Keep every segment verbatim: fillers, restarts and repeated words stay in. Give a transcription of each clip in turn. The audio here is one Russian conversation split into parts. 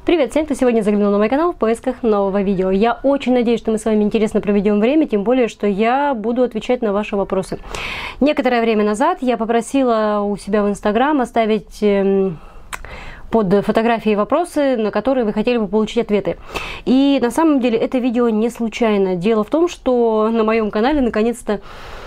Привет всем, кто сегодня заглянул на мой канал в поисках нового видео. Я очень надеюсь, что мы с вами интересно проведем время, тем более, что я буду отвечать на ваши вопросы. Некоторое время назад я попросила у себя в Инстаграм оставить под фотографией вопросы, на которые вы хотели бы получить ответы. И на самом деле это видео не случайно. Дело в том, что на моем канале наконец-то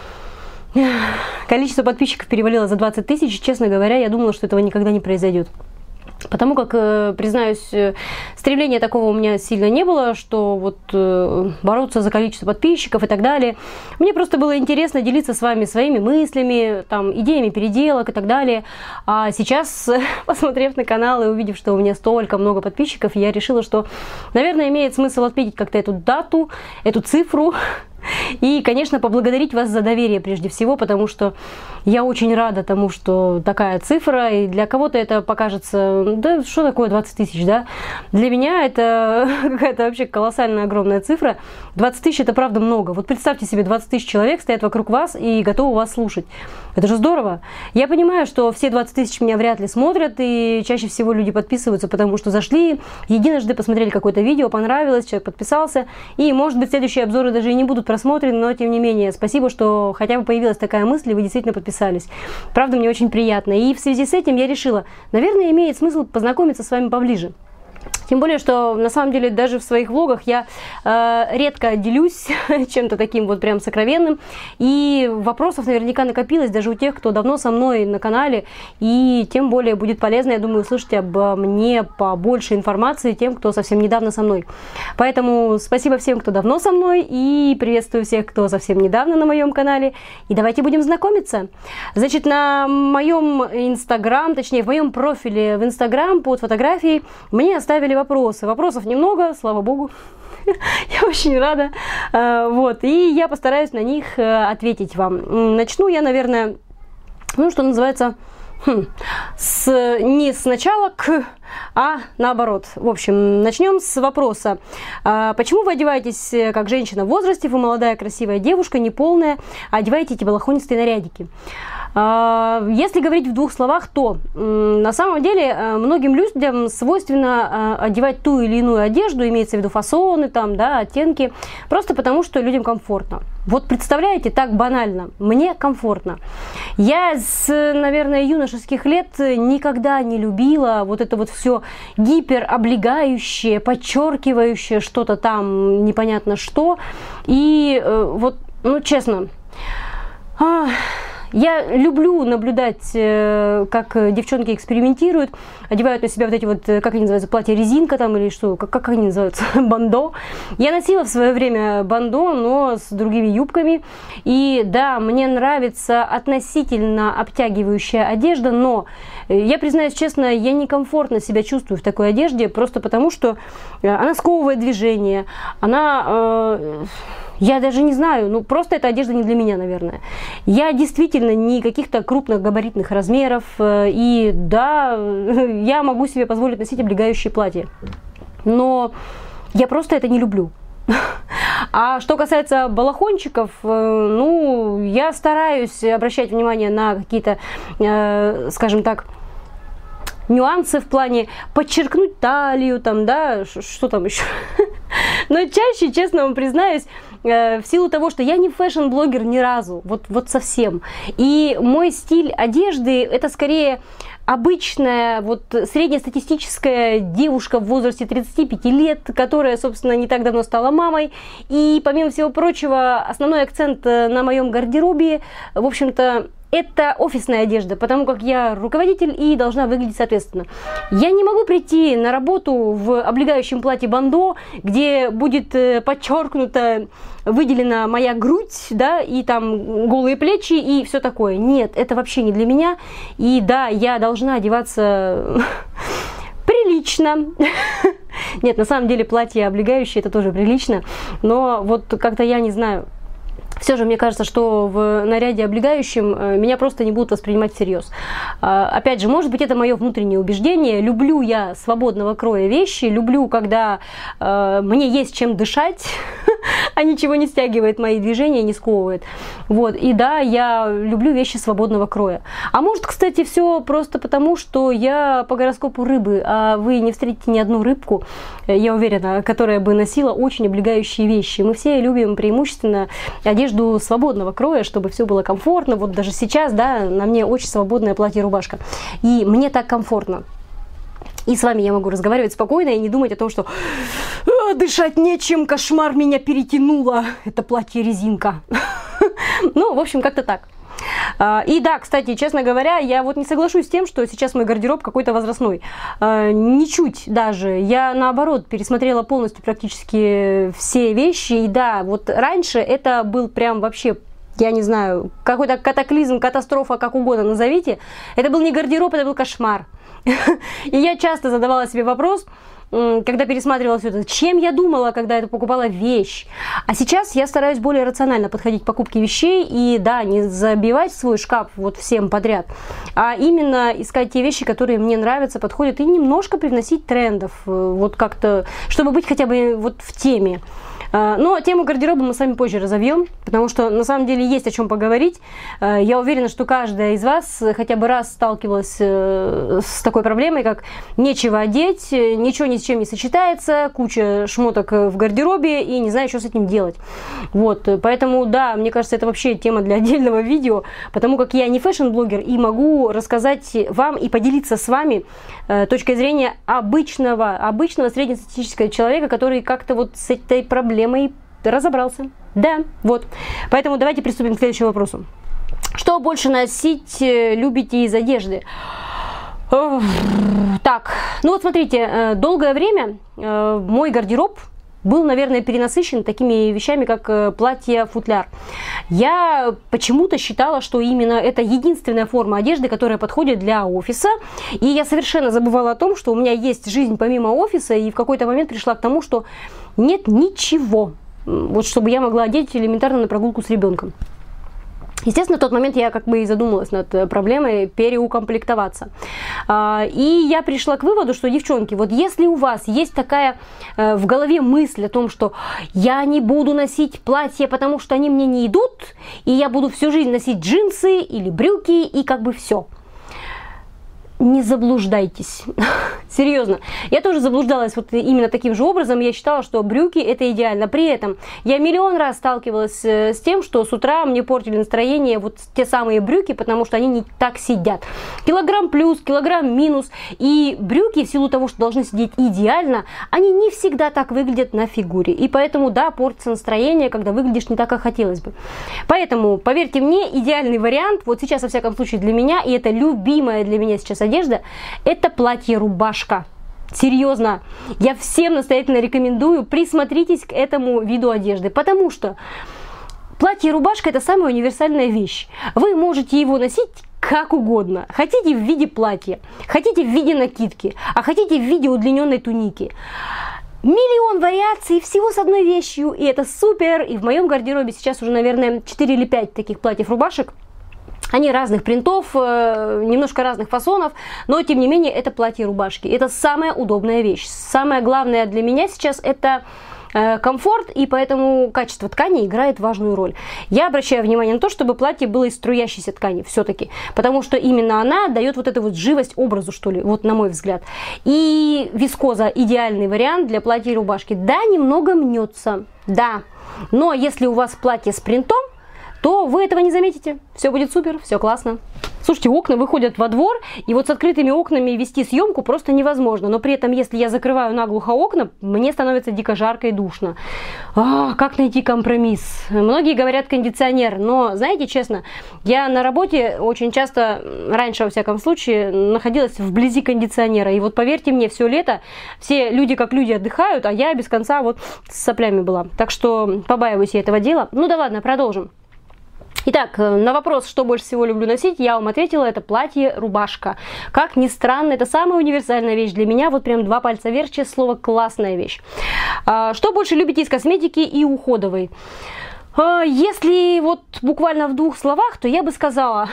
количество подписчиков перевалило за двадцать тысяч. Честно говоря, я думала, что этого никогда не произойдет. Потому как, признаюсь, стремления такого у меня сильно не было, что вот бороться за количество подписчиков и так далее. Мне просто было интересно делиться с вами своими мыслями, там, идеями переделок и так далее. А сейчас, посмотрев на канал и увидев, что у меня столько много подписчиков, я решила, что, наверное, имеет смысл отметить как-то эту дату, эту цифру. И, конечно, поблагодарить вас за доверие прежде всего, потому что я очень рада тому, что такая цифра, и для кого-то это покажется, да что такое двадцать тысяч, да? Для меня это какая-то вообще колоссальная огромная цифра. двадцать тысяч это правда много. Вот представьте себе, двадцать тысяч человек стоят вокруг вас и готовы вас слушать. Это же здорово. Я понимаю, что все двадцать тысяч меня вряд ли смотрят, и чаще всего люди подписываются, потому что зашли, единожды посмотрели какое-то видео, понравилось, человек подписался, и, может быть, следующие обзоры даже и не будут просмотрены, но, тем не менее, спасибо, что хотя бы появилась такая мысль, и вы действительно подписались. Правда, мне очень приятно. И в связи с этим я решила, наверное, имеет смысл познакомиться с вами поближе. Тем более, что на самом деле даже в своих влогах я э, редко делюсь чем-то таким вот прям сокровенным. И вопросов наверняка накопилось даже у тех, кто давно со мной на канале. И тем более будет полезно, я думаю, услышать обо мне побольше информации тем, кто совсем недавно со мной. Поэтому спасибо всем, кто давно со мной. И приветствую всех, кто совсем недавно на моем канале. И давайте будем знакомиться. Значит, на моем Инстаграм, точнее в моем профиле в Инстаграм под фотографией мне оставили вопросы. Вопросов немного, слава богу. Я очень рада. Вот. И я постараюсь на них ответить вам. Начну я, наверное, ну, что называется, хм, с, не сначала к, а наоборот. В общем, начнем с вопроса. Почему вы одеваетесь как женщина в возрасте? Вы молодая, красивая девушка, не полная, а одеваете эти балахонистые нарядики. Если говорить в двух словах, то на самом деле многим людям свойственно одевать ту или иную одежду, имеется в виду фасоны, там, да, оттенки, просто потому, что людям комфортно. Вот представляете, так банально, мне комфортно. Я с, наверное, юношеских лет никогда не любила вот это вот все гипероблегающее, подчеркивающее что-то там, непонятно что. И вот, ну честно, я люблю наблюдать, как девчонки экспериментируют, одевают на себя вот эти вот, как они называются, платья-резинка там или что, как, как они называются, бандо. Я носила в свое время бандо, но с другими юбками. И да, мне нравится относительно обтягивающая одежда, но я признаюсь честно, я некомфортно себя чувствую в такой одежде, просто потому что она сковывает движение, она... Э, Я даже не знаю, ну просто эта одежда не для меня, наверное. Я действительно не каких-то крупных габаритных размеров, и да, я могу себе позволить носить облегающие платья, но я просто это не люблю. А что касается балахончиков, ну, я стараюсь обращать внимание на какие-то, скажем так, нюансы в плане подчеркнуть талию, там, да, что там еще. Но чаще, честно вам признаюсь, в силу того, что я не фэшн-блогер ни разу, вот, вот совсем. И мой стиль одежды это скорее обычная, вот среднестатистическая девушка в возрасте тридцати пяти лет, которая, собственно, не так давно стала мамой. И, помимо всего прочего, основной акцент на моем гардеробе, в общем-то, это офисная одежда, потому как я руководитель и должна выглядеть соответственно. Я не могу прийти на работу в облегающем платье бандо, где будет подчеркнута, выделена моя грудь, да, и там голые плечи и все такое. Нет, это вообще не для меня. И да, я должна одеваться прилично. Нет, на самом деле платье облегающее это тоже прилично, но вот как-то я не знаю. Все же мне кажется, что в наряде облегающем меня просто не будут воспринимать всерьез. Опять же, может быть, это мое внутреннее убеждение. Люблю я свободного кроя вещи, люблю, когда мне есть чем дышать, а ничего не стягивает мои движения, не сковывает. Вот. И да, я люблю вещи свободного кроя. А может, кстати, все просто потому, что я по гороскопу рыбы, а вы не встретите ни одну рыбку, я уверена, которая бы носила очень облегающие вещи. Мы все любим преимущественно одежду свободного кроя, чтобы все было комфортно. Вот даже сейчас, да, на мне очень свободное платье-рубашка. И мне так комфортно. И с вами я могу разговаривать спокойно и не думать о том, что дышать нечем, кошмар, меня перетянуло, это платье-резинка. Ну, в общем, как-то так. И да, кстати, честно говоря, я вот не соглашусь с тем, что сейчас мой гардероб какой-то возрастной. Ничуть даже. Я, наоборот, пересмотрела полностью практически все вещи. И да, вот раньше это был прям вообще... Я не знаю, какой-то катаклизм, катастрофа, как угодно назовите. Это был не гардероб, это был кошмар. И я часто задавала себе вопрос, когда пересматривала все это, чем я думала, когда это покупала вещь. А сейчас я стараюсь более рационально подходить к покупке вещей и, да, не забивать свой шкаф вот всем подряд, а именно искать те вещи, которые мне нравятся, подходят, и немножко привносить трендов, вот как-то, чтобы быть хотя бы вот в теме. Но тему гардероба мы с вами позже разовьем, потому что на самом деле есть о чем поговорить. Я уверена, что каждая из вас хотя бы раз сталкивалась с такой проблемой, как нечего одеть, ничего ни с чем не сочетается, куча шмоток в гардеробе и не знаю, что с этим делать. Вот, поэтому, да, мне кажется, это вообще тема для отдельного видео, потому как я не фэшн-блогер и могу рассказать вам и поделиться с вами точкой зрения обычного, обычного среднестатистического человека, который как-то вот с этой проблемой разобрался. Да, вот. Поэтому давайте приступим к следующему вопросу. Что больше носить любите из одежды? Так, ну вот смотрите, долгое время мой гардероб был, наверное, перенасыщен такими вещами, как платье-футляр. Я почему-то считала, что именно это единственная форма одежды, которая подходит для офиса. И я совершенно забывала о том, что у меня есть жизнь помимо офиса, и в какой-то момент пришла к тому, что нет ничего, вот чтобы я могла одеть элементарно на прогулку с ребенком. Естественно, в тот момент я как бы и задумалась над проблемой переукомплектоваться. И я пришла к выводу, что, девчонки, вот если у вас есть такая в голове мысль о том, что я не буду носить платья, потому что они мне не идут, и я буду всю жизнь носить джинсы или брюки, и как бы все. Не заблуждайтесь. Серьезно. Я тоже заблуждалась вот именно таким же образом. Я считала, что брюки это идеально. При этом я миллион раз сталкивалась с тем, что с утра мне портили настроение вот те самые брюки, потому что они не так сидят. Килограмм плюс, килограмм минус. И брюки, в силу того, что должны сидеть идеально, они не всегда так выглядят на фигуре. И поэтому, да, портится настроение, когда выглядишь не так, как хотелось бы. Поэтому, поверьте мне, идеальный вариант, вот сейчас, во всяком случае, для меня, и это любимая для меня сейчас одежда, это платье-рубашка. Серьезно, я всем настоятельно рекомендую, присмотритесь к этому виду одежды, потому что платье-рубашка это самая универсальная вещь. Вы можете его носить как угодно. Хотите в виде платья, хотите в виде накидки, а хотите в виде удлиненной туники. Миллион вариаций всего с одной вещью, и это супер. И в моем гардеробе сейчас уже, наверное, четыре или пять таких платьев-рубашек. Они разных принтов, немножко разных фасонов, но тем не менее это платье-рубашки. Это самая удобная вещь. Самое главное для меня сейчас это комфорт, и поэтому качество ткани играет важную роль. Я обращаю внимание на то, чтобы платье было из струящейся ткани все-таки, потому что именно она дает вот эту вот живость образу, что ли, вот на мой взгляд. И вискоза идеальный вариант для платья и рубашки. Да, немного мнется, да, но если у вас платье с принтом, то вы этого не заметите. Все будет супер, все классно. Слушайте, окна выходят во двор, и вот с открытыми окнами вести съемку просто невозможно. Но при этом, если я закрываю наглухо окна, мне становится дико жарко и душно. А, как найти компромисс? Многие говорят кондиционер, но, знаете, честно, я на работе очень часто, раньше, во всяком случае, находилась вблизи кондиционера. И вот поверьте мне, все лето все люди как люди отдыхают, а я без конца вот с соплями была. Так что побаиваюсь я этого дела. Ну да ладно, продолжим. Итак, на вопрос, что больше всего люблю носить, я вам ответила, это платье-рубашка. Как ни странно, это самая универсальная вещь для меня, вот прям два пальца вверх, честное слово, классная вещь. Что больше любите из косметики и уходовой? Если вот буквально в двух словах, то я бы сказала...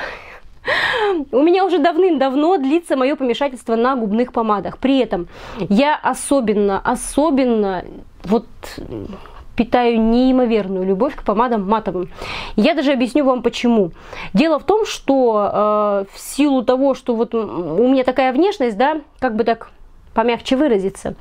У меня уже давным-давно длится мое помешательство на губных помадах. При этом я особенно, особенно... вот питаю неимоверную любовь к помадам матовым. Я даже объясню вам почему. Дело в том, что э, в силу того, что вот у меня такая внешность, да, как бы так помягче выразиться.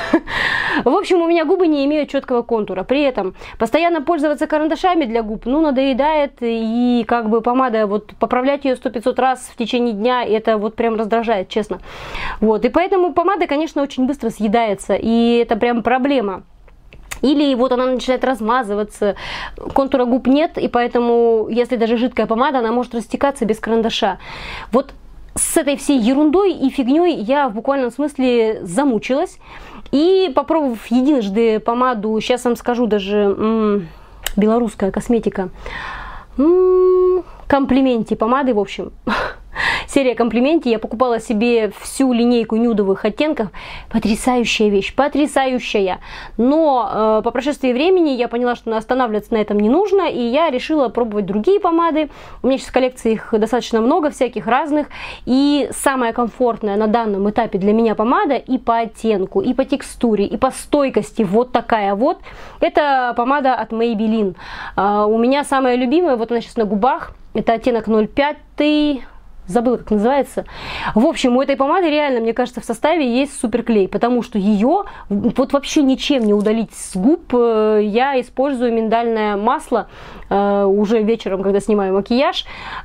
В общем, у меня губы не имеют четкого контура. При этом постоянно пользоваться карандашами для губ, ну, надоедает. И как бы помада, вот поправлять ее сто пятьсот раз в течение дня, это вот прям раздражает, честно. Вот, и поэтому помада, конечно, очень быстро съедается. И это прям проблема. Или вот она начинает размазываться, контура губ нет, и поэтому, если даже жидкая помада, она может растекаться без карандаша. Вот с этой всей ерундой и фигней я в буквальном смысле замучилась. И попробовав единожды помаду, сейчас вам скажу даже, м-м, белорусская косметика, м-м, комплименти помады, в общем. Серия комплименти. Я покупала себе всю линейку нюдовых оттенков. Потрясающая вещь, потрясающая. Но э, по прошествии времени я поняла, что останавливаться на этом не нужно, и я решила пробовать другие помады. У меня сейчас в коллекции их достаточно много, всяких разных. И самая комфортная на данном этапе для меня помада и по оттенку, и по текстуре, и по стойкости вот такая вот. Это помада от Maybelline. Э, у меня самая любимая, вот она сейчас на губах. Это оттенок ноль пять. Забыла, как называется. В общем, у этой помады реально, мне кажется, в составе есть суперклей, потому что ее вот вообще ничем не удалить с губ. Я использую миндальное масло уже вечером, когда снимаю макияж,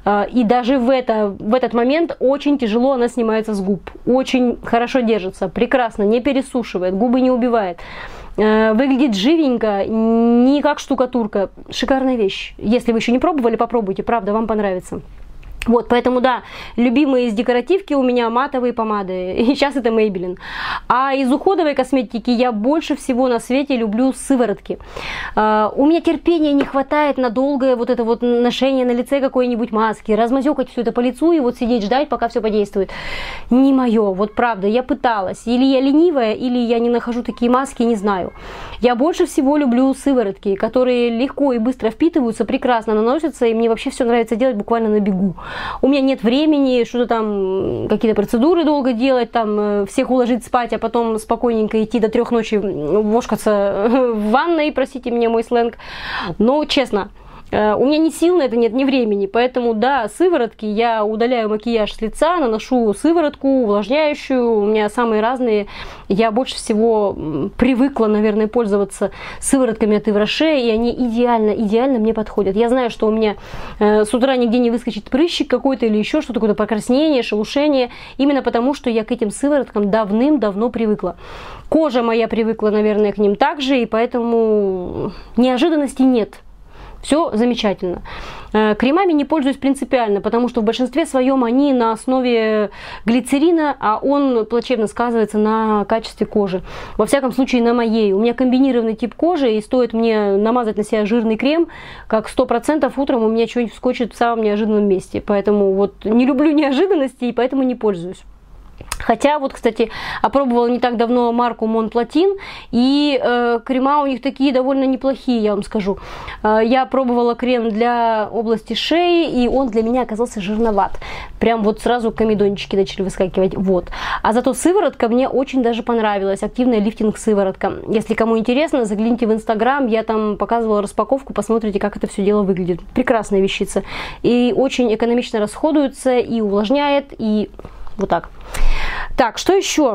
и даже в, это, в этот момент очень тяжело она снимается с губ. Очень хорошо держится, прекрасно, не пересушивает, губы не убивает. Выглядит живенько, не как штукатурка. Шикарная вещь. Если вы еще не пробовали, попробуйте, правда, вам понравится. Вот, поэтому, да, любимые из декоративки у меня матовые помады, и сейчас это Maybelline. А из уходовой косметики я больше всего на свете люблю сыворотки. Uh, у меня терпения не хватает на долгое вот это вот ношение на лице какой-нибудь маски, размазёкать все это по лицу и вот сидеть ждать, пока все подействует. Не мое, вот правда, я пыталась. Или я ленивая, или я не нахожу такие маски, не знаю. Я больше всего люблю сыворотки, которые легко и быстро впитываются, прекрасно наносятся, и мне вообще все нравится делать буквально на бегу. У меня нет времени что-то там, какие-то процедуры долго делать, там всех уложить спать, а потом спокойненько идти до трех ночи вошкаться в ванной, простите меня мой сленг. Но честно, у меня ни сил на это нет, ни времени, поэтому, да, сыворотки, я удаляю макияж с лица, наношу сыворотку увлажняющую, у меня самые разные, я больше всего привыкла, наверное, пользоваться сыворотками от Yves Rocher, и они идеально, идеально мне подходят. Я знаю, что у меня э, с утра нигде не выскочит прыщик какой-то или еще что-то, какое-то покраснение, шелушение, именно потому, что я к этим сывороткам давным-давно привыкла. Кожа моя привыкла, наверное, к ним также, и поэтому неожиданностей нет. Все замечательно. Кремами не пользуюсь принципиально, потому что в большинстве своем они на основе глицерина, а он плачевно сказывается на качестве кожи. Во всяком случае, на моей. У меня комбинированный тип кожи, и стоит мне намазать на себя жирный крем, как сто процентов утром у меня что-нибудь вскочит в самом неожиданном месте. Поэтому вот не люблю неожиданности, и поэтому не пользуюсь. Хотя вот, кстати, опробовала не так давно марку Монплатин, и э, крема у них такие довольно неплохие, я вам скажу. Э, я пробовала крем для области шеи, и он для меня оказался жирноват. Прям вот сразу комедончики начали выскакивать. Вот. А зато сыворотка мне очень даже понравилась. Активная лифтинг-сыворотка. Если кому интересно, загляните в Инстаграм, я там показывала распаковку, посмотрите, как это все дело выглядит. Прекрасная вещица. И очень экономично расходуется, и увлажняет, и вот так. Так, что еще?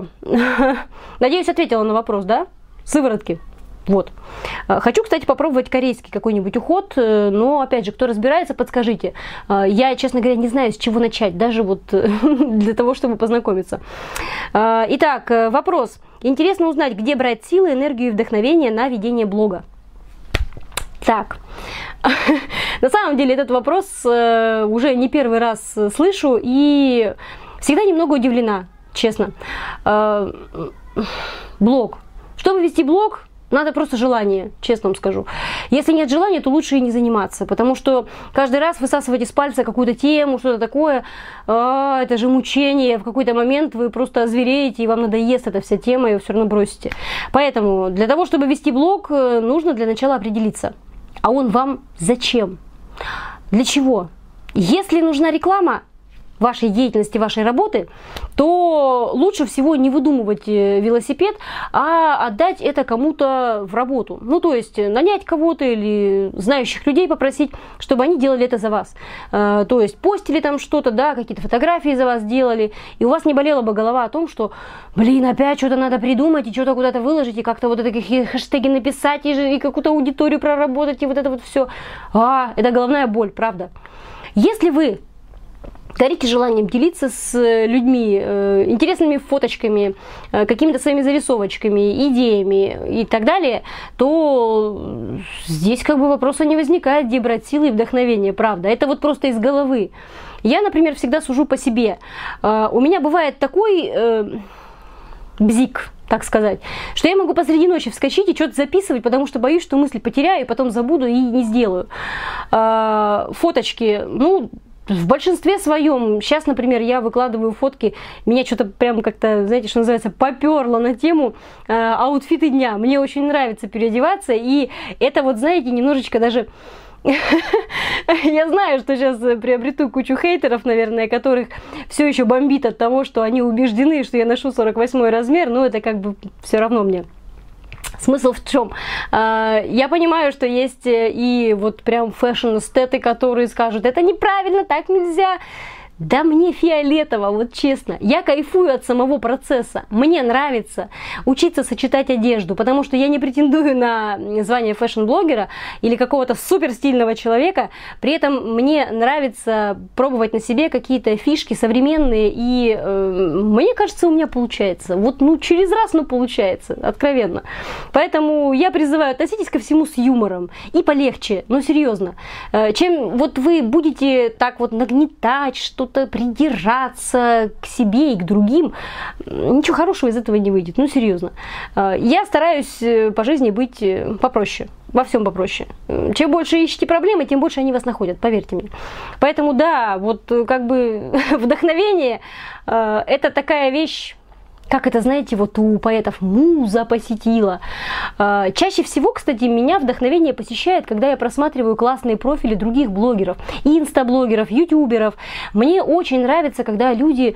Надеюсь, ответила на вопрос, да? Сыворотки. Вот. Хочу, кстати, попробовать корейский какой-нибудь уход, но, опять же, кто разбирается, подскажите. Я, честно говоря, не знаю, с чего начать, даже вот для того, чтобы познакомиться. Итак, вопрос. Интересно узнать, где брать силы, энергию и вдохновение на ведение блога. Так, на самом деле этот вопрос уже не первый раз слышу и всегда немного удивлена. Честно. Блог. Чтобы вести блог, надо просто желание, честно вам скажу. Если нет желания, то лучше и не заниматься, потому что каждый раз высасывать из пальца какую-то тему, что-то такое, а, это же мучение. В какой-то момент вы просто озвереете, и вам надоест эта вся тема, и вы все равно бросите. Поэтому для того, чтобы вести блог, нужно для начала определиться. А он вам зачем? Для чего? Если нужна реклама, вашей деятельности, вашей работы, то лучше всего не выдумывать велосипед, а отдать это кому-то в работу. Ну, то есть нанять кого-то или знающих людей попросить, чтобы они делали это за вас. То есть постили там что-то, да, какие-то фотографии за вас делали, и у вас не болела бы голова о том, что, блин, опять что-то надо придумать, и что-то куда-то выложить, и как-то вот такие хэштеги написать, и, и какую-то аудиторию проработать, и вот это вот все. А, это головная боль, правда. Если вы горите желанием делиться с людьми э, интересными фоточками, э, какими-то своими зарисовочками, идеями и так далее, то здесь как бы вопроса не возникает, где брать силы и вдохновение, правда. Это вот просто из головы. Я, например, всегда сужу по себе. Э, у меня бывает такой э, бзик, так сказать, что я могу посреди ночи вскочить и что-то записывать, потому что боюсь, что мысль потеряю, и потом забуду и не сделаю. Э, фоточки, ну, в большинстве своем, сейчас, например, я выкладываю фотки, меня что-то прям как-то, знаете, что называется, поперло на тему э, аутфиты дня. Мне очень нравится переодеваться, и это вот, знаете, немножечко даже... Я знаю, что сейчас приобрету кучу хейтеров, наверное, которых все еще бомбит от того, что они убеждены, что я ношу сорок восьмой размер, но это как бы все равно мне. Смысл в чем? Я понимаю, что есть и вот прям фэшн-эстеты, которые скажут, это неправильно, так нельзя. Да мне фиолетово, вот честно. Я кайфую от самого процесса. Мне нравится учиться сочетать одежду, потому что я не претендую на звание фэшн-блогера или какого-то супер стильного человека. При этом мне нравится пробовать на себе какие-то фишки современные, и э, мне кажется, у меня получается. Вот ну через раз, ну получается, откровенно. Поэтому я призываю, относитесь ко всему с юмором и полегче, ну серьезно. Э, чем вот вы будете так вот нагнетать что-то, придираться к себе и к другим, ничего хорошего из этого не выйдет, ну серьезно. Я стараюсь по жизни быть попроще, во всем попроще. Чем больше ищете проблемы, тем больше они вас находят, поверьте мне. Поэтому да, вот как бы вдохновение это такая вещь, как это, знаете, вот у поэтов муза посетила. Чаще всего, кстати, меня вдохновение посещает, когда я просматриваю классные профили других блогеров, инстаблогеров, ютуберов. Мне очень нравится, когда люди,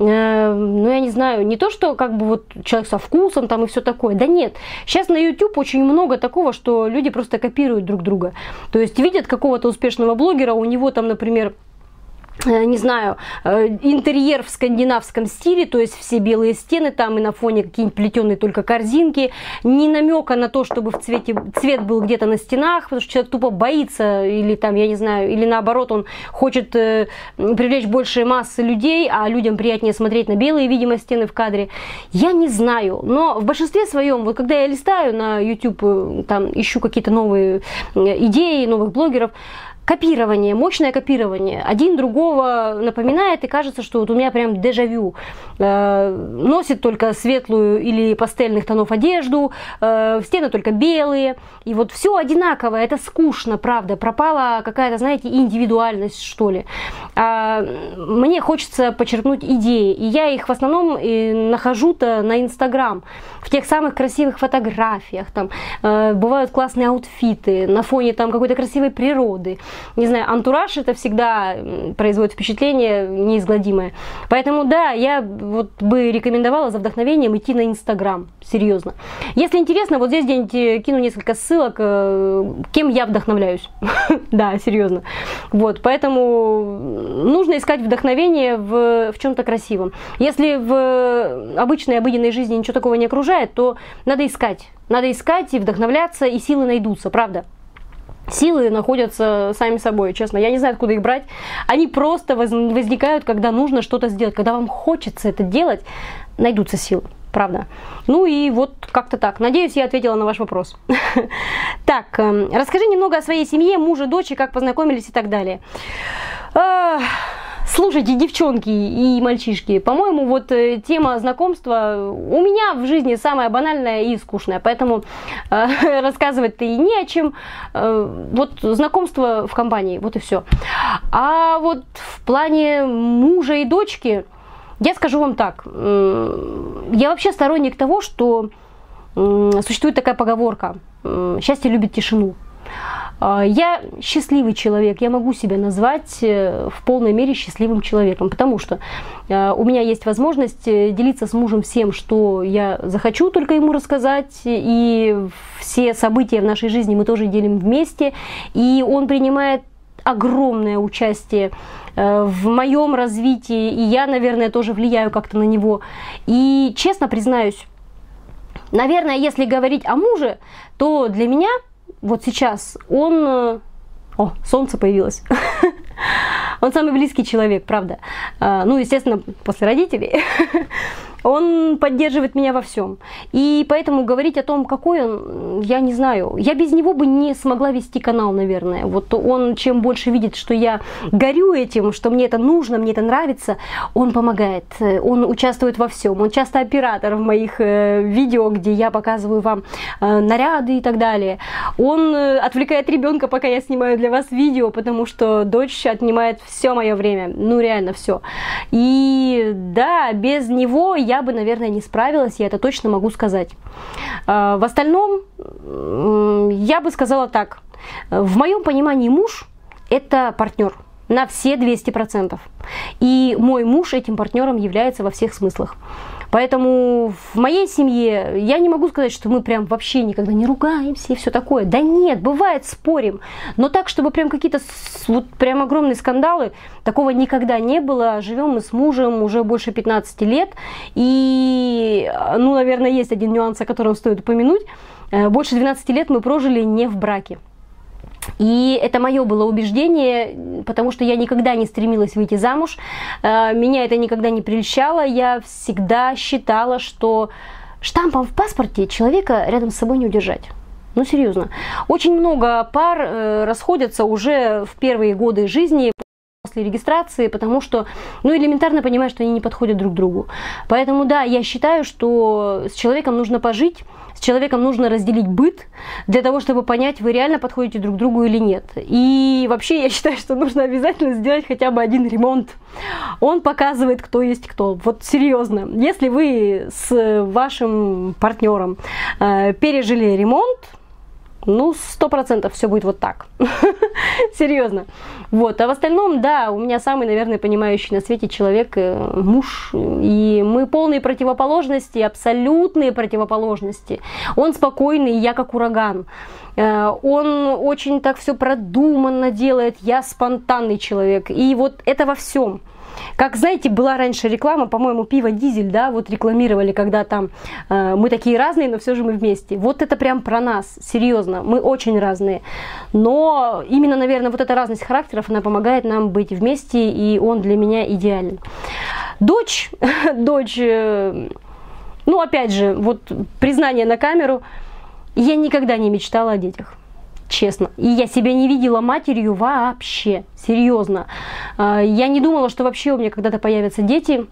ну я не знаю, не то, что как бы вот человек со вкусом там и все такое. Да нет, сейчас на YouTube очень много такого, что люди просто копируют друг друга. То есть видят какого-то успешного блогера, у него там, например, не знаю, интерьер в скандинавском стиле, то есть все белые стены там и на фоне какие-нибудь плетеные только корзинки, ни намека на то, чтобы в цвете, цвет был где-то на стенах, потому что человек тупо боится или там, я не знаю, или наоборот он хочет э, привлечь большие массы людей, а людям приятнее смотреть на белые, видимо, стены в кадре. Я не знаю, но в большинстве своем, вот когда я листаю на YouTube, там ищу какие-то новые идеи, новых блогеров, копирование, мощное копирование. Один другого напоминает, и кажется, что вот у меня прям дежавю. Э, носит только светлую или пастельных тонов одежду, э, стены только белые. И вот все одинаковое, это скучно, правда. Пропала какая-то, знаете, индивидуальность, что ли. А мне хочется почерпнуть идеи. И я их в основном нахожу-то на Инстаграм. В тех самых красивых фотографиях. Там э, бывают классные аутфиты на фоне там какой-то красивой природы. Не знаю, антураж это всегда производит впечатление неизгладимое. Поэтому да, я вот бы рекомендовала за вдохновением идти на Инстаграм. Серьезно. Если интересно, вот здесь где-нибудь кину несколько ссылок, кем я вдохновляюсь. Да, серьезно. Вот, поэтому нужно искать вдохновение в, в чем-то красивом. Если в обычной обыденной жизни ничего такого не окружает, то надо искать. Надо искать и вдохновляться, и силы найдутся, правда. Силы находятся сами собой, честно. Я не знаю, откуда их брать. Они просто возникают, когда нужно что-то сделать. Когда вам хочется это делать, найдутся силы. Правда. Ну и вот как-то так. Надеюсь, я ответила на ваш вопрос. Так, расскажи немного о своей семье, муже, дочери, как познакомились и так далее. Слушайте, девчонки и мальчишки, по-моему, вот тема знакомства у меня в жизни самая банальная и скучная, поэтому э, рассказывать-то и не о чем. Э, вот знакомство в компании, вот и все. А вот в плане мужа и дочки, я скажу вам так, э, я вообще сторонник того, что э, существует такая поговорка: счастье любит тишину. Я счастливый человек, я могу себя назвать в полной мере счастливым человеком, потому что у меня есть возможность делиться с мужем всем, что я захочу только ему рассказать, и все события в нашей жизни мы тоже делим вместе, и он принимает огромное участие в моем развитии, и я, наверное, тоже влияю как-то на него. И честно признаюсь, наверное, если говорить о муже, то для меня вот сейчас он... О, солнце появилось. Он самый близкий человек, правда. Ну, естественно, после родителей. Он поддерживает меня во всем. И поэтому говорить о том, какой он, я не знаю. Я без него бы не смогла вести канал, наверное. Вот он, чем больше видит, что я горю этим, что мне это нужно, мне это нравится, он помогает. Он участвует во всем. Он часто оператор в моих э, видео, где я показываю вам э, наряды и так далее. Он э, отвлекает ребенка, пока я снимаю для вас видео, потому что дочь отнимает все мое время. Ну, реально все. И да, без него я я бы, наверное, не справилась, я это точно могу сказать. В остальном, я бы сказала так. В моем понимании муж – это партнер на все двести процентов. И мой муж этим партнером является во всех смыслах. Поэтому в моей семье я не могу сказать, что мы прям вообще никогда не ругаемся и все такое. Да нет, бывает, спорим. Но так, чтобы прям какие-то вот прям огромные скандалы, такого никогда не было. Живем мы с мужем уже больше пятнадцати лет. И, ну, наверное, есть один нюанс, о котором стоит упомянуть. Больше двенадцати лет мы прожили не в браке. И это мое было убеждение, потому что я никогда не стремилась выйти замуж, меня это никогда не прельщало, я всегда считала, что штампом в паспорте человека рядом с собой не удержать. Ну, серьезно. Очень много пар расходятся уже в первые годы жизни после регистрации, потому что, ну, элементарно понимают, что они не подходят друг другу. Поэтому, да, я считаю, что с человеком нужно пожить, с человеком нужно разделить быт для того, чтобы понять, вы реально подходите друг другу или нет. И вообще я считаю, что нужно обязательно сделать хотя бы один ремонт. Он показывает, кто есть кто. Вот серьезно. Если вы с вашим партнером э, пережили ремонт, ну, сто процентов все будет вот так. Серьезно. Вот. А в остальном, да, у меня самый, наверное, понимающий на свете человек, муж. И мы полные противоположности, абсолютные противоположности. Он спокойный, я как ураган. Он очень так все продуманно делает, я спонтанный человек. И вот это во всем. Как, знаете, была раньше реклама, по-моему, пиво Дизель, да, вот рекламировали, когда там э, мы такие разные, но все же мы вместе. Вот это прям про нас, серьезно, мы очень разные. Но именно, наверное, вот эта разность характеров, она помогает нам быть вместе, и он для меня идеален. Дочь, дочь, э, ну, опять же, вот признание на камеру, я никогда не мечтала о детях. Честно. И я себя не видела матерью вообще. Серьезно. Я не думала, что вообще у меня когда-то появятся дети.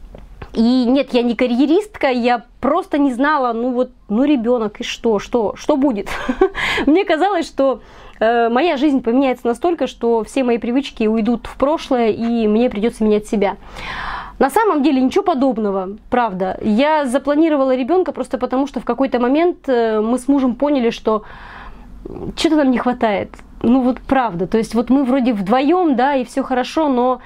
И нет, я не карьеристка, я просто не знала, ну вот, ну ребенок, и что, что, что будет? Мне казалось, что моя жизнь поменяется настолько, что все мои привычки уйдут в прошлое, и мне придется менять себя. На самом деле ничего подобного, правда. Я запланировала ребенка просто потому, что в какой-то момент мы с мужем поняли, что что-то нам не хватает. Ну вот правда. То есть вот мы вроде вдвоем, да, и все хорошо, но,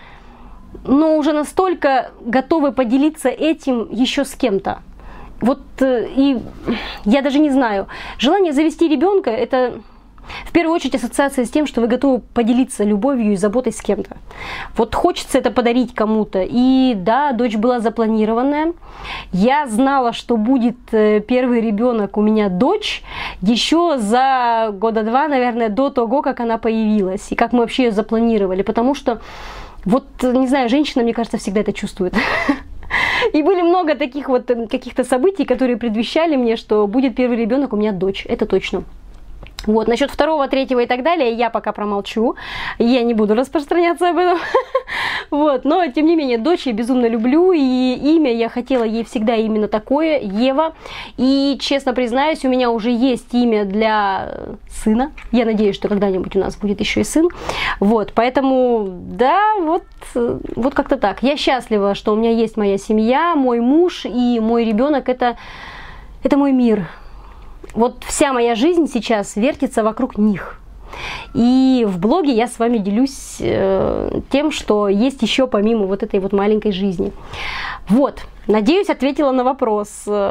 но уже настолько готовы поделиться этим еще с кем-то. Вот и я даже не знаю. Желание завести ребенка – это в первую очередь ассоциация с тем, что вы готовы поделиться любовью и заботой с кем-то. Вот хочется это подарить кому-то. И да, дочь была запланированная. Я знала, что будет первый ребенок у меня дочь еще за года два, наверное, до того, как она появилась. И как мы вообще ее запланировали. Потому что, вот, не знаю, женщина, мне кажется, всегда это чувствует. И были много таких вот каких-то событий, которые предвещали мне, что будет первый ребенок у меня дочь. Это точно. Вот, насчет второго, третьего и так далее я пока промолчу, я не буду распространяться об этом, вот, но тем не менее дочь я безумно люблю, и имя я хотела ей всегда именно такое, Ева, и честно признаюсь, у меня уже есть имя для сына, я надеюсь, что когда-нибудь у нас будет еще и сын, вот, поэтому, да, вот, вот как-то так, я счастлива, что у меня есть моя семья, мой муж и мой ребенок, это, это мой мир. Вот вся моя жизнь сейчас вертится вокруг них. И в блоге я с вами делюсь э, тем, что есть еще помимо вот этой вот маленькой жизни. Вот. Надеюсь, ответила на вопрос.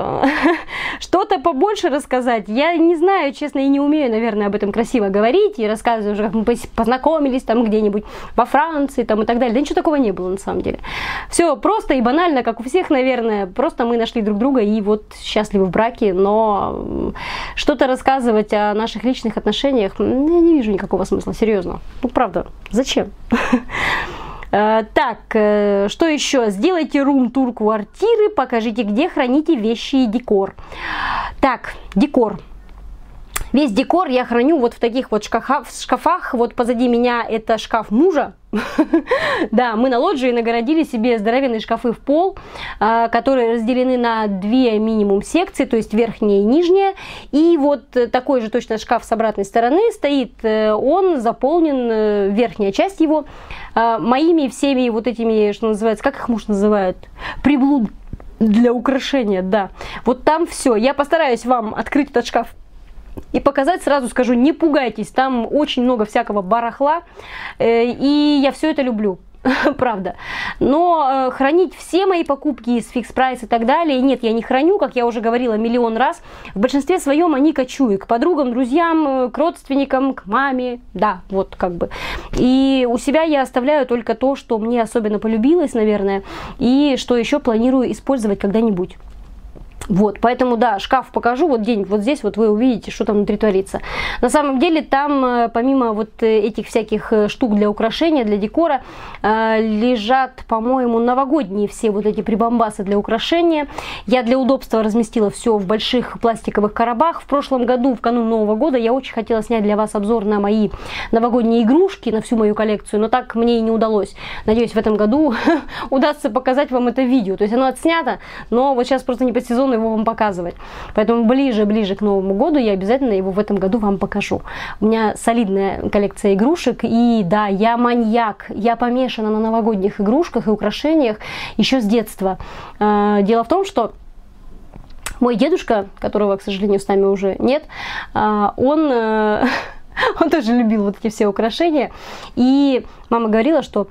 Что-то побольше рассказать. Я не знаю, честно, и не умею, наверное, об этом красиво говорить. И рассказываю уже, как мы познакомились там где-нибудь во Франции там, и так далее. Да ничего такого не было, на самом деле. Все просто и банально, как у всех, наверное. Просто мы нашли друг друга и вот счастливы в браке. Но что-то рассказывать о наших личных отношениях, я не вижу никакого смысла, серьезно. Ну, правда, зачем? Так, что еще? Сделайте рум-тур квартиры, покажите, где храните вещи и декор. Так, декор. Весь декор я храню вот в таких вот шкафах, в шкафах. Вот позади меня это шкаф мужа. Да, мы на лоджии нагородили себе здоровенные шкафы в пол, которые разделены на две минимум секции, то есть верхняя и нижняя. И вот такой же точно шкаф с обратной стороны стоит. Он заполнен, верхняя часть его, моими всеми вот этими, что называется, как их муж называет? Приблуд для украшения, да. Вот там все. Я постараюсь вам открыть этот шкаф и показать, сразу скажу, не пугайтесь, там очень много всякого барахла, и я все это люблю, правда. Но э, хранить все мои покупки из фикс прайс и так далее, нет, я не храню, как я уже говорила миллион раз. В большинстве своем они кочуют к подругам, друзьям, к родственникам, к маме, да, вот как бы. И у себя я оставляю только то, что мне особенно полюбилось, наверное, и что еще планирую использовать когда-нибудь. Вот, поэтому, да, шкаф покажу, вот где-нибудь вот здесь вот вы увидите, что там внутри творится. На самом деле там, помимо вот этих всяких штук для украшения, для декора, лежат, по-моему, новогодние все вот эти прибамбасы для украшения. Я для удобства разместила все в больших пластиковых коробах. В прошлом году, в канун Нового года, я очень хотела снять для вас обзор на мои новогодние игрушки, на всю мою коллекцию, но так мне и не удалось. Надеюсь, в этом году удастся показать вам это видео. То есть оно отснято, но вот сейчас просто не по сезону его вам показывать. Поэтому ближе-ближе к Новому году я обязательно его в этом году вам покажу. У меня солидная коллекция игрушек, и да, я маньяк, я помешана на новогодних игрушках и украшениях еще с детства. Дело в том, что мой дедушка, которого, к сожалению, с нами уже нет, он, он тоже любил вот эти все украшения, и мама говорила, что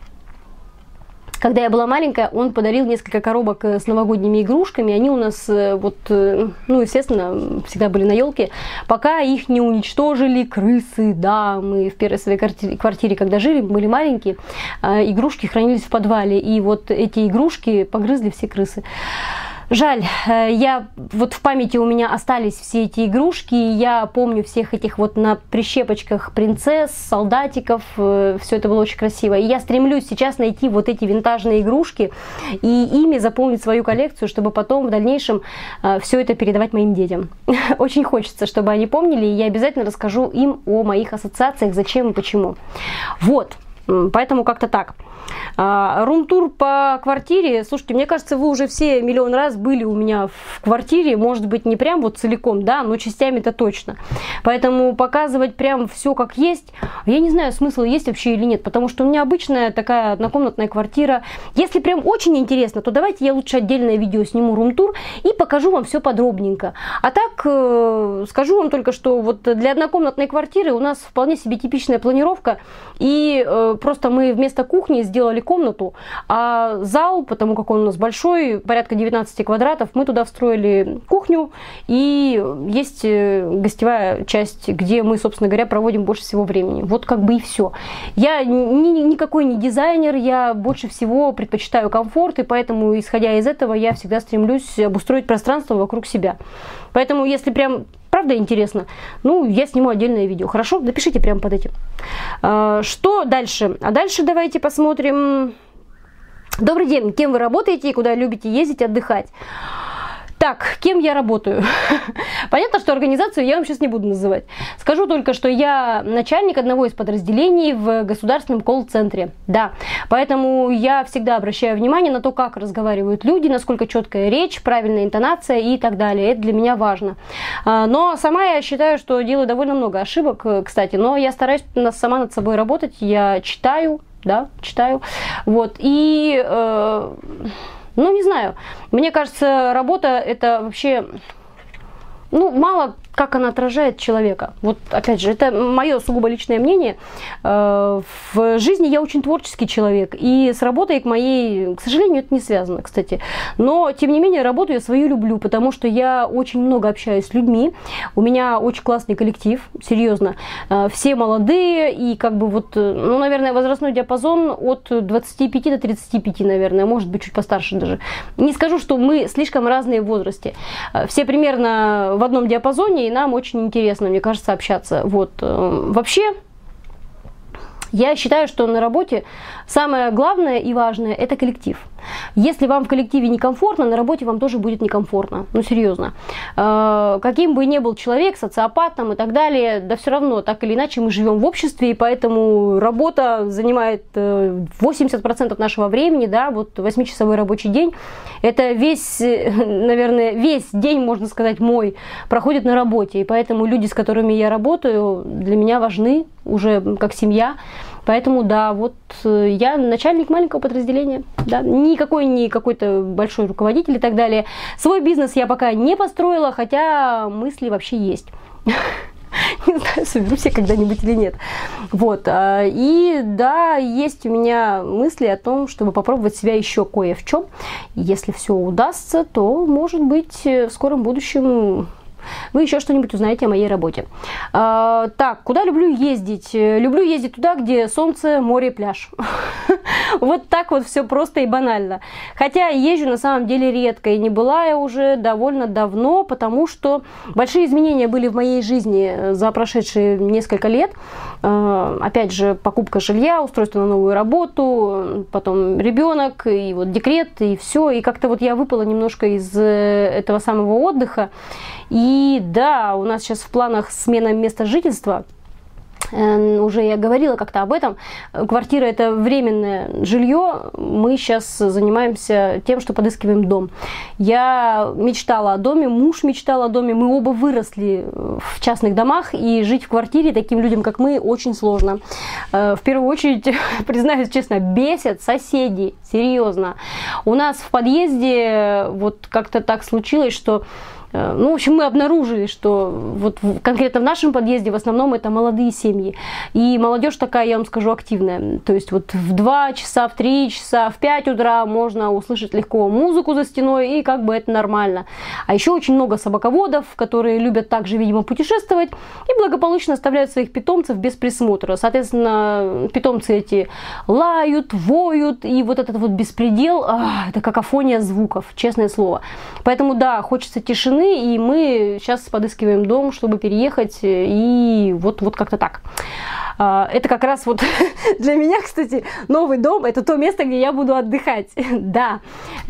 когда я была маленькая, он подарил несколько коробок с новогодними игрушками. Они у нас, вот, ну, естественно, всегда были на елке, пока их не уничтожили крысы. Да, мы в первой своей квартире, когда жили, были маленькие, игрушки хранились в подвале. И вот эти игрушки погрызли все крысы. Жаль, я, вот в памяти у меня остались все эти игрушки, я помню всех этих вот на прищепочках принцесс, солдатиков, все это было очень красиво. И я стремлюсь сейчас найти вот эти винтажные игрушки и ими заполнить свою коллекцию, чтобы потом в дальнейшем все это передавать моим детям. Очень хочется, чтобы они помнили, и я обязательно расскажу им о моих ассоциациях, зачем и почему. Вот, поэтому как-то так. Рум-тур по квартире. Слушайте, мне кажется, вы уже все миллион раз были у меня в квартире. Может быть, не прям вот целиком, да, но частями-то точно. Поэтому показывать прям все как есть, я не знаю, смысл есть вообще или нет. Потому что у меня обычная такая однокомнатная квартира. Если прям очень интересно, то давайте я лучше отдельное видео сниму рум-тур и покажу вам все подробненько. А так, э, скажу вам только, что вот для однокомнатной квартиры у нас вполне себе типичная планировка. И э, просто мы вместо кухни сделали комнату, а зал, потому как он у нас большой, порядка девятнадцати квадратов, мы туда встроили кухню, и есть гостевая часть, где мы, собственно говоря, проводим больше всего времени. Вот как бы и все. Я ни, никакой не дизайнер, я больше всего предпочитаю комфорт, и поэтому, исходя из этого, я всегда стремлюсь обустроить пространство вокруг себя. Поэтому, если прям правда интересно, ну, я сниму отдельное видео. Хорошо? Напишите прямо под этим. А, что дальше? А дальше давайте посмотрим. Добрый день. Кем вы работаете и куда любите ездить отдыхать? Так, кем я работаю? Понятно, что организацию я вам сейчас не буду называть. Скажу только, что я начальник одного из подразделений в государственном колл-центре. Да, поэтому я всегда обращаю внимание на то, как разговаривают люди, насколько четкая речь, правильная интонация и так далее. Это для меня важно. Но сама я считаю, что делаю довольно много ошибок, кстати, но я стараюсь сама над собой работать. Я читаю, да, читаю. Вот, и... Э Ну, не знаю. Мне кажется, работа это вообще, ну, мало как она отражает человека. Вот, опять же, это мое сугубо личное мнение. В жизни я очень творческий человек, и с работой к моей, к сожалению, это не связано, кстати. Но, тем не менее, работу я свою люблю, потому что я очень много общаюсь с людьми, у меня очень классный коллектив, серьезно. Все молодые, и как бы вот, ну, наверное, возрастной диапазон от двадцати пяти до тридцати пяти, наверное, может быть, чуть постарше даже. Не скажу, что мы слишком разные в возрасте. Все примерно в одном диапазоне, и нам очень интересно, мне кажется, общаться. Вот. Вообще, я считаю, что на работе самое главное и важное – это коллектив. Если вам в коллективе некомфортно, на работе вам тоже будет некомфортно. Ну, серьезно. Каким бы ни был человек, социопатом и так далее, да все равно, так или иначе, мы живем в обществе, и поэтому работа занимает восемьдесят процентов нашего времени, да, вот восьмичасовой рабочий день. Это весь, наверное, весь день, можно сказать, мой проходит на работе, и поэтому люди, с которыми я работаю, для меня важны уже как семья. Поэтому, да, вот я начальник маленького подразделения, да, никакой не какой-то большой руководитель и так далее. Свой бизнес я пока не построила, хотя мысли вообще есть. Не знаю, соберусь я когда-нибудь или нет. Вот. И да, есть у меня мысли о том, чтобы попробовать себя еще кое в чем. Если все удастся, то, может быть, в скором будущем вы еще что-нибудь узнаете о моей работе. А, так, куда люблю ездить? Люблю ездить туда, где солнце, море, пляж. Вот так вот все просто и банально. Хотя езжу на самом деле редко, и не была я уже довольно давно, потому что большие изменения были в моей жизни за прошедшие несколько лет. А, опять же, покупка жилья, устройство на новую работу, потом ребенок, и вот декрет, и все. И как-то вот я выпала немножко из этого самого отдыха. И да, у нас сейчас в планах смена места жительства. Уже я говорила как-то об этом. Квартира – это временное жилье. Мы сейчас занимаемся тем, что подыскиваем дом. Я мечтала о доме, муж мечтал о доме. Мы оба выросли в частных домах, и жить в квартире таким людям, как мы, очень сложно. В первую очередь, признаюсь честно, бесят соседи. Серьезно. У нас в подъезде вот как-то так случилось, что ну, в общем, мы обнаружили, что вот конкретно в нашем подъезде в основном это молодые семьи. И молодежь такая, я вам скажу, активная. То есть вот в два часа, в три часа, в пять утра можно услышать легко музыку за стеной, и как бы это нормально. А еще очень много собаководов, которые любят также, видимо, путешествовать и благополучно оставляют своих питомцев без присмотра. Соответственно, питомцы эти лают, воют, и вот этот вот беспредел, ах, это какофония звуков, честное слово. Поэтому, да, хочется тишины, и мы сейчас подыскиваем дом, чтобы переехать, и вот, вот как-то так. Это как раз вот для меня, кстати, новый дом – это то место, где я буду отдыхать. Да.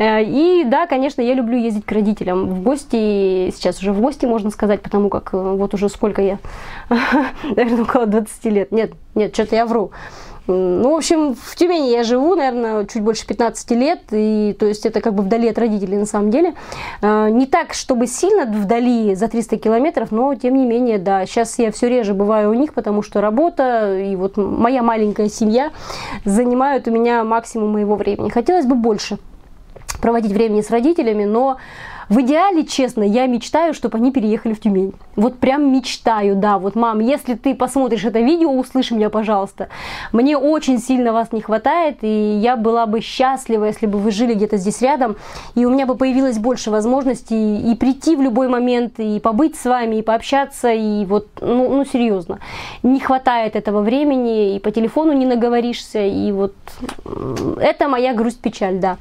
И да, конечно, я люблю ездить к родителям в гости, сейчас уже в гости, можно сказать, потому как вот уже сколько я, наверное, около двадцати лет. Нет, нет, что-то я вру. Ну, в общем, в Тюмени я живу, наверное, чуть больше пятнадцати лет, и то есть это как бы вдали от родителей на самом деле. Не так, чтобы сильно вдали, за триста километров, но тем не менее, да, сейчас я все реже бываю у них, потому что работа и вот моя маленькая семья занимают у меня максимум моего времени. Хотелось бы больше проводить времени с родителями, но в идеале, честно, я мечтаю, чтобы они переехали в Тюмень. Вот прям мечтаю, да. Вот, мам, если ты посмотришь это видео, услыши меня, пожалуйста. Мне очень сильно вас не хватает, и я была бы счастлива, если бы вы жили где-то здесь рядом, и у меня бы появилось больше возможностей и прийти в любой момент, и побыть с вами, и пообщаться, и вот, ну, ну серьезно. Не хватает этого времени, и по телефону не наговоришься, и вот это моя грусть-печаль, да.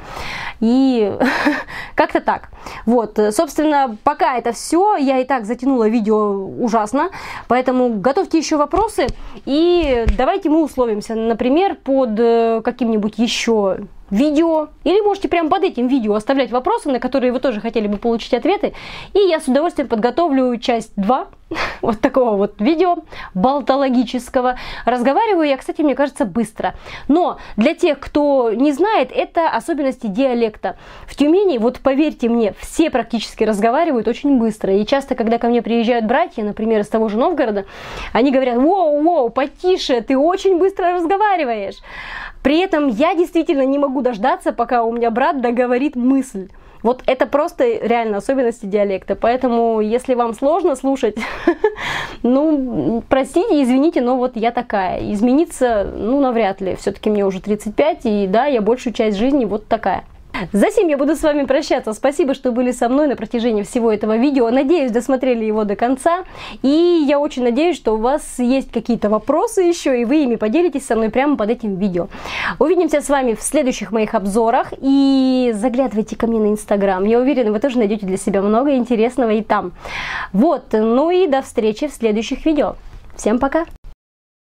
И как-то так. Вот, собственно, пока это все, я и так затянула видео ужасно, поэтому готовьте еще вопросы, и давайте мы условимся, например, под каким-нибудь еще видео, или можете прямо под этим видео оставлять вопросы, на которые вы тоже хотели бы получить ответы, и я с удовольствием подготовлю часть два вот такого вот видео болтологического. Разговариваю я, кстати, мне кажется, быстро, но для тех, кто не знает, это особенности диалекта. В Тюмени, вот поверьте мне, все практически разговаривают очень быстро, и часто, когда ко мне приезжают братья, например, из того же Новгорода, они говорят: воу-воу, потише, ты очень быстро разговариваешь. При этом я действительно не могу дождаться, пока у меня брат договорит мысль. Вот это просто реально особенности диалекта. Поэтому, если вам сложно слушать, ну, простите, извините, но вот я такая. Измениться, ну, навряд ли. Все-таки мне уже тридцать пять, и да, я большую часть жизни вот такая. Затем я буду с вами прощаться. Спасибо, что были со мной на протяжении всего этого видео. Надеюсь, досмотрели его до конца. И я очень надеюсь, что у вас есть какие-то вопросы еще, и вы ими поделитесь со мной прямо под этим видео. Увидимся с вами в следующих моих обзорах. И заглядывайте ко мне на Инстаграм. Я уверена, вы тоже найдете для себя много интересного и там. Вот, ну и до встречи в следующих видео. Всем пока!